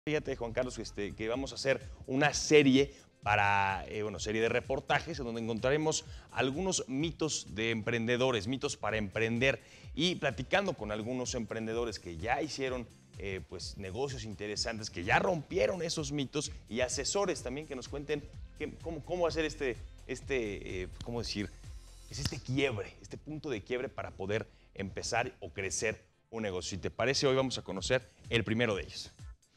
Fíjate, Juan Carlos, que vamos a hacer una serie serie de reportajes en donde encontraremos algunos mitos de emprendedores, mitos para emprender y platicando con algunos emprendedores que ya hicieron negocios interesantes, que ya rompieron esos mitos y asesores también que nos cuenten cómo hacer ¿cómo decir? Es este quiebre, este punto de quiebre para poder empezar o crecer un negocio. Si te parece, hoy vamos a conocer el primero de ellos.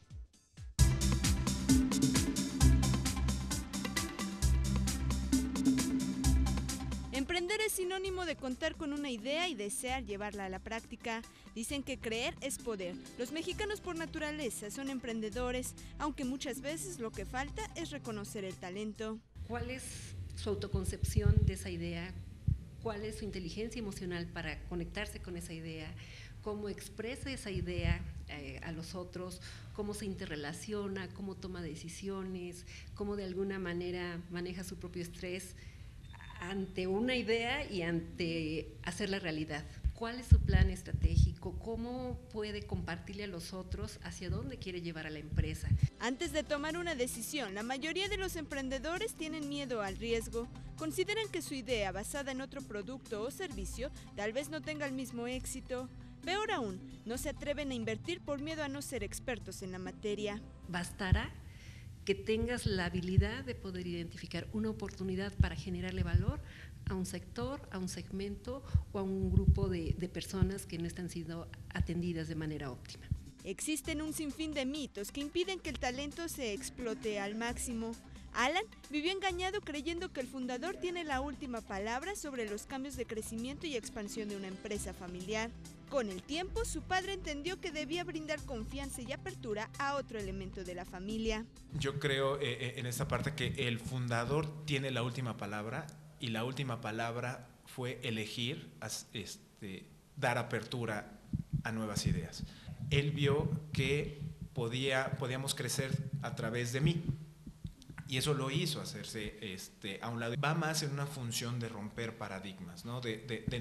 Emprender es sinónimo de contar con una idea y desear llevarla a la práctica. Dicen que creer es poder. Los mexicanos por naturaleza son emprendedores, aunque muchas veces lo que falta es reconocer el talento. ¿Cuál es su autoconcepción de esa idea? ¿Cuál es su inteligencia emocional para conectarse con esa idea? ¿Cómo expresa esa idea a los otros? ¿Cómo se interrelaciona? ¿Cómo toma decisiones? ¿Cómo de alguna manera maneja su propio estrés ante una idea y ante hacerla realidad? ¿Cuál es su plan estratégico? ¿Cómo puede compartirle a los otros hacia dónde quiere llevar a la empresa? Antes de tomar una decisión, la mayoría de los emprendedores tienen miedo al riesgo. Consideran que su idea basada en otro producto o servicio tal vez no tenga el mismo éxito. Peor aún, no se atreven a invertir por miedo a no ser expertos en la materia. Bastará que tengas la habilidad de poder identificar una oportunidad para generarle valor a un sector, a un segmento o a un grupo de personas que no están siendo atendidas de manera óptima. Existen un sinfín de mitos que impiden que el talento se explote al máximo. Alan vivió engañado creyendo que el fundador tiene la última palabra sobre los cambios de crecimiento y expansión de una empresa familiar. Con el tiempo, su padre entendió que debía brindar confianza y apertura a otro elemento de la familia. Yo creo en esta parte que el fundador tiene la última palabra y la última palabra fue elegir, dar apertura a nuevas ideas. Él vio que podíamos crecer a través de mí. Y eso lo hizo hacerse a un lado. Va más en una función de romper paradigmas, ¿no? De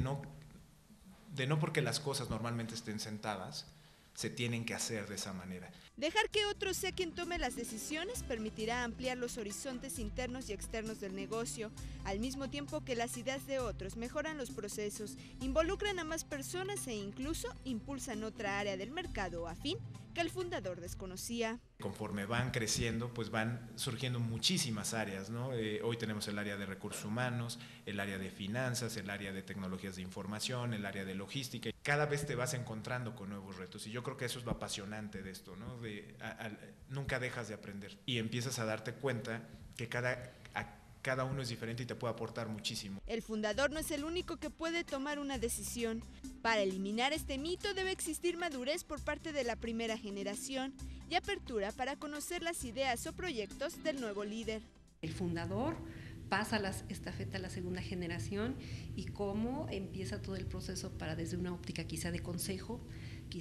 no porque las cosas normalmente estén sentadas, se tienen que hacer de esa manera. Dejar que otro sea quien tome las decisiones permitirá ampliar los horizontes internos y externos del negocio, al mismo tiempo que las ideas de otros mejoran los procesos, involucran a más personas e incluso impulsan otra área del mercado afín que el fundador desconocía. Conforme van creciendo, pues van surgiendo muchísimas áreas, ¿no? Hoy tenemos el área de recursos humanos, el área de finanzas, el área de tecnologías de información, el área de logística. Cada vez te vas encontrando con nuevos retos y yo creo que eso es lo apasionante de esto, ¿no? Nunca dejas de aprender y empiezas a darte cuenta que cada uno es diferente y te puede aportar muchísimo. El fundador no es el único que puede tomar una decisión. Para eliminar este mito debe existir madurez por parte de la primera generación y apertura para conocer las ideas o proyectos del nuevo líder. El fundador pasa la estafeta a la segunda generación y cómo empieza todo el proceso para desde una óptica quizá de consejo,